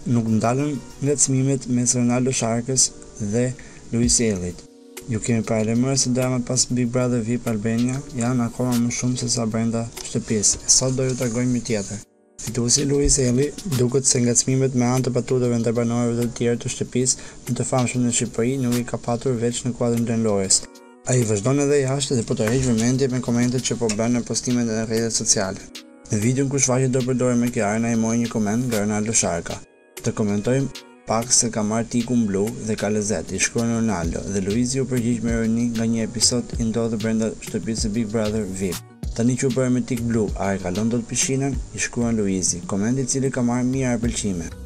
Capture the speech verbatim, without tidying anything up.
nuk ndalën ngacmimet mes Ronaldo Sharkës dhe Luis Ellit. Ju kemi paralajmëruar se dramat pas Big Brother V I P Albania janë akoma më shumë se sa brenda shtëpisë. E sot do ju tregojmë një tjetër. Fituesi Luis Elli duket se ngacmimet me anë të batutave ndaj banorëve të tjerë të shtëpisë më të famshëm në Shqipëri nuk i ka patur veç në kuadrin lojës. Ai vazhdon edhe jashtë dhe po tërheq vëmendje me komentet që po bën në postimet në rrjetet sociale. Në videon ku shfaqet do përdorë me Kiarën, ai mori një koment nga Ronaldo Sharka. Të komentojmë pak se ka marrë tikun blu dhe ka lezet, i shkruan Ronaldo, dhe Luizi u përgjigj me ironi nga një episod i ndodhur brenda shtëpisë së Big Brother V I P. Tani që u bërë me tik blu, a e kalon dot pishinën? I shkruan Luizi, komenti i cili ka marrë mijëra pëlqime.